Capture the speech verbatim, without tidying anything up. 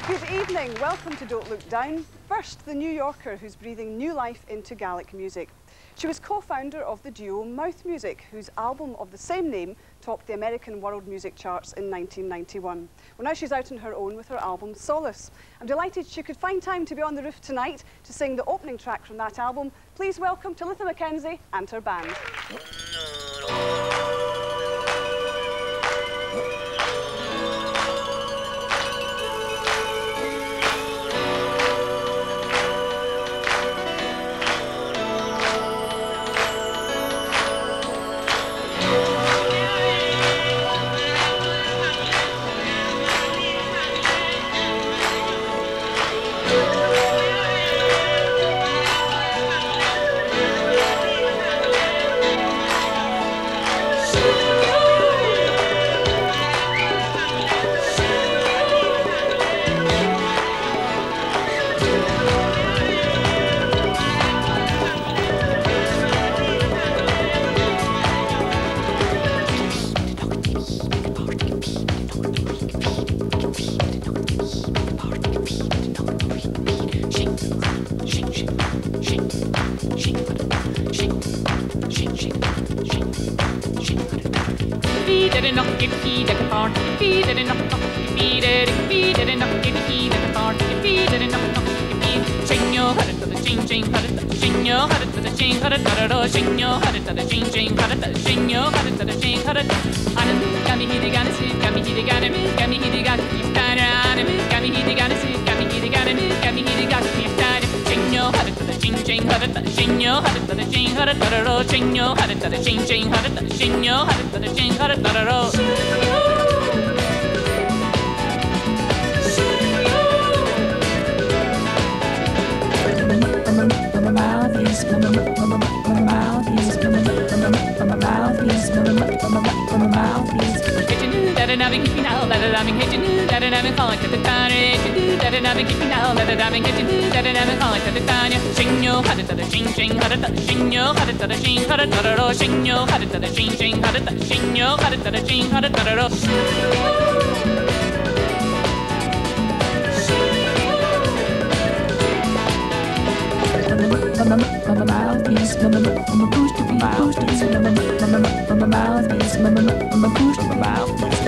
Good evening, welcome to Don't Look Down. First, the New Yorker who's breathing new life into Gaelic music. She was co-founder of the duo Mouth Music, whose album of the same name topped the American world music charts in nineteen ninety-one. Well, now she's out on her own with her album Solace. I'm delighted she could find time to be on the roof tonight to sing the opening track from that album. Please welcome Talitha MacKenzie and her band. Mouth